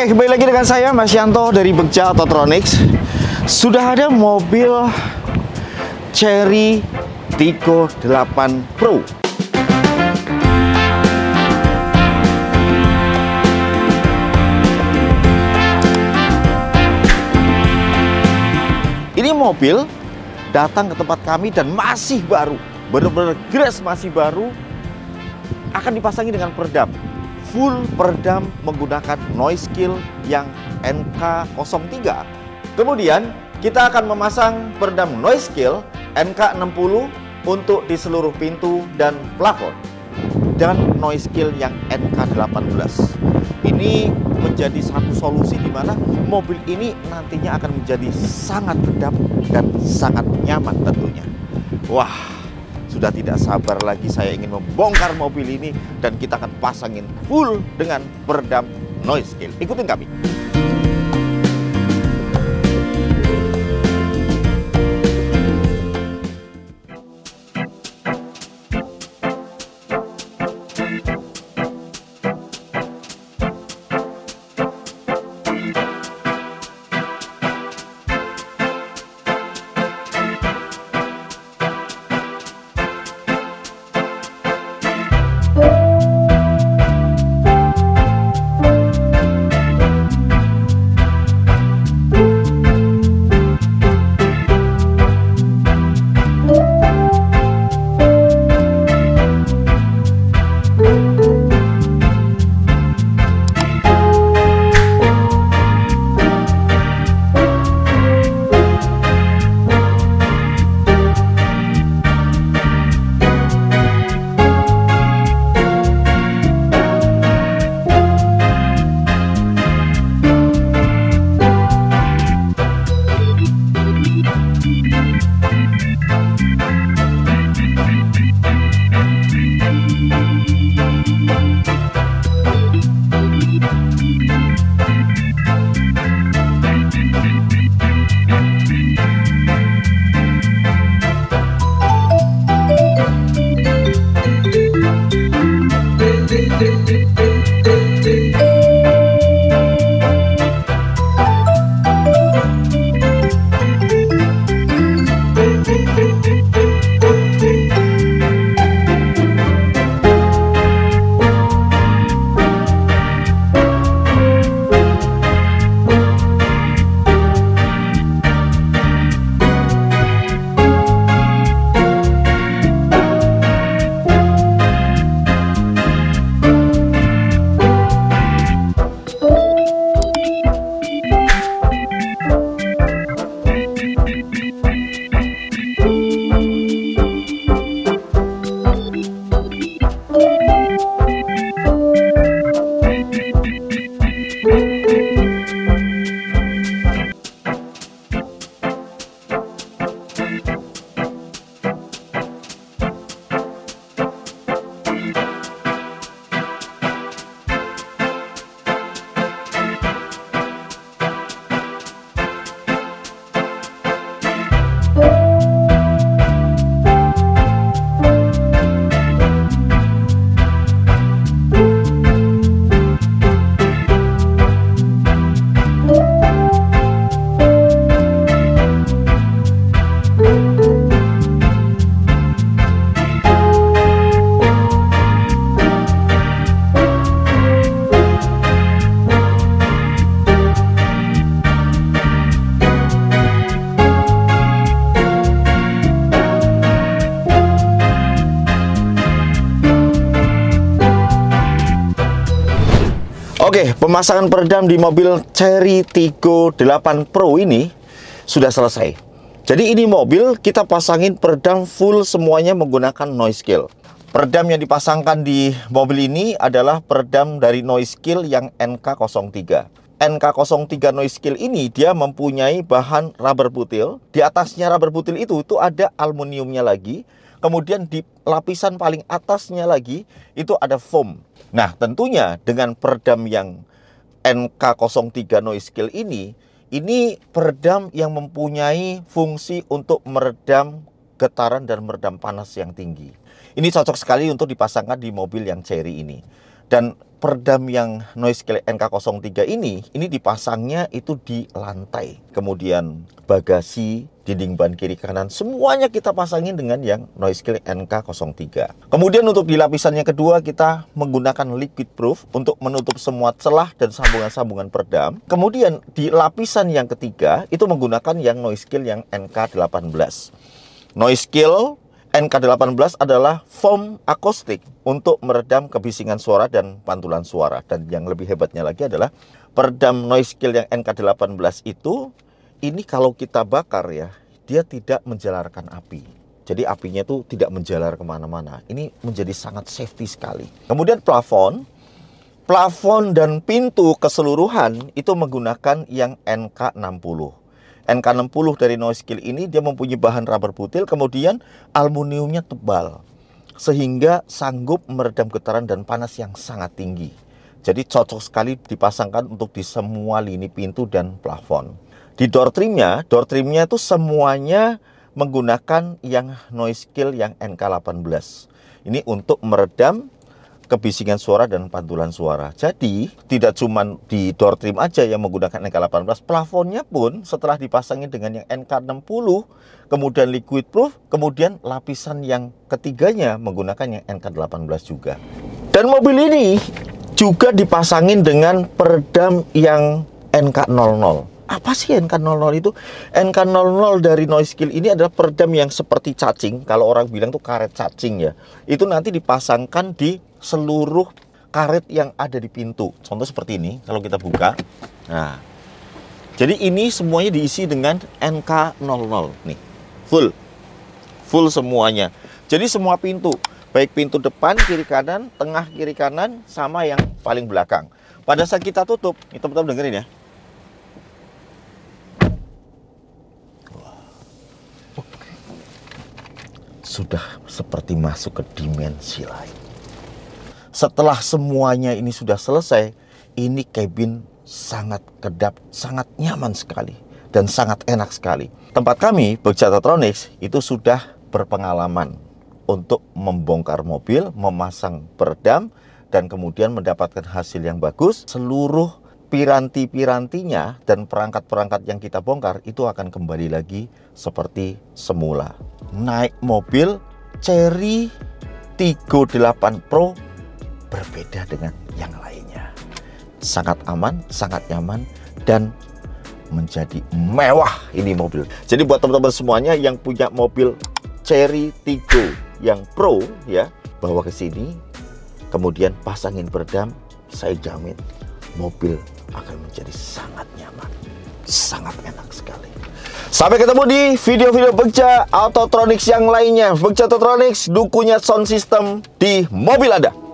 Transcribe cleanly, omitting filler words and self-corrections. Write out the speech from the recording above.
Oke, kembali lagi dengan saya Mas Yanto dari Begja Autotronics. Sudah ada mobil Chery Tiggo 8 Pro. Ini mobil datang ke tempat kami dan masih baru, benar-benar grass masih baru, akan dipasangi dengan peredam. Full peredam menggunakan noise kill yang NK03. Kemudian kita akan memasang peredam noise kill NK60 untuk di seluruh pintu dan plafon, dan noise kill yang NK18. Ini menjadi satu solusi di mana mobil ini nantinya akan menjadi sangat redap dan sangat nyaman tentunya. Wah, sudah tidak sabar lagi saya ingin membongkar mobil ini dan kita akan pasangin full dengan peredam noise kill. Ikutin kami. Oke, pemasangan peredam di mobil Chery Tiggo 8 Pro ini sudah selesai. Jadi ini mobil kita pasangin peredam full semuanya menggunakan noise kill. Peredam yang dipasangkan di mobil ini adalah peredam dari noise kill yang NK03. NK03 noise kill ini dia mempunyai bahan rubber butil. Di atasnya rubber butil itu ada aluminiumnya lagi. Kemudian di lapisan paling atasnya lagi itu ada foam. Nah, tentunya dengan peredam yang NK03 noise kill ini peredam yang mempunyai fungsi untuk meredam getaran dan meredam panas yang tinggi. Ini cocok sekali untuk dipasangkan di mobil yang Chery ini. Dan peredam yang Noisecale NK03 ini dipasangnya itu di lantai. Kemudian bagasi, dinding ban kiri kanan, semuanya kita pasangin dengan yang Noisecale NK03. Kemudian untuk di lapisan yang kedua kita menggunakan liquid proof untuk menutup semua celah dan sambungan-sambungan peredam. Kemudian di lapisan yang ketiga itu menggunakan yang Noisecale yang NK18. Noisecale NK18 adalah foam akustik untuk meredam kebisingan suara dan pantulan suara. Dan yang lebih hebatnya lagi adalah peredam Noisecale yang NK18 itu, ini kalau kita bakar ya, dia tidak menjalarkan api. Jadi apinya itu tidak menjalar kemana-mana. Ini menjadi sangat safety sekali. Kemudian plafon dan pintu keseluruhan itu menggunakan yang NK60. NK60 dari Noisecale ini dia mempunyai bahan rubber butil, kemudian aluminiumnya tebal, sehingga sanggup meredam getaran dan panas yang sangat tinggi. Jadi cocok sekali dipasangkan untuk di semua lini pintu dan plafon. Di door trimnya itu semuanya menggunakan yang Noisecale yang NK18. Ini untuk meredam kebisingan suara dan pantulan suara. Jadi tidak cuma di door trim aja yang menggunakan NK18, plafonnya pun setelah dipasangin dengan yang NK60, kemudian liquid proof, kemudian lapisan yang ketiganya menggunakan yang NK18 juga. Dan mobil ini juga dipasangin dengan peredam yang NK00. Apa sih NK00 itu? NK00 dari Noisecale ini adalah peredam yang seperti cacing. Kalau orang bilang tuh karet cacing ya. Itu nanti dipasangkan di seluruh karet yang ada di pintu. Contoh seperti ini, kalau kita buka. Nah, jadi ini semuanya diisi dengan NK00 nih. Full semuanya. Jadi semua pintu, baik pintu depan, kiri kanan, tengah kiri kanan, sama yang paling belakang. Pada saat kita tutup, ini teman-teman dengerin ya. Sudah seperti masuk ke dimensi lain. Setelah semuanya ini sudah selesai, ini kabin sangat kedap, sangat nyaman sekali, dan sangat enak sekali. Tempat kami, Bagja Autotronics, itu sudah berpengalaman untuk membongkar mobil, memasang peredam, dan kemudian mendapatkan hasil yang bagus. Seluruh piranti-pirantinya dan perangkat-perangkat yang kita bongkar itu akan kembali lagi seperti semula. Naik mobil Chery Tiggo 8 Pro berbeda dengan yang lainnya. Sangat aman, sangat nyaman, dan menjadi mewah ini mobil. Jadi buat teman-teman semuanya yang punya mobil Chery Tiggo yang Pro ya, bawa ke sini, kemudian pasangin peredam, saya jamin mobil akan menjadi sangat nyaman, sangat enak sekali. Sampai ketemu di video-video Bagja Autotronics yang lainnya. Bagja Autotronics, dukunya sound system di mobil Anda.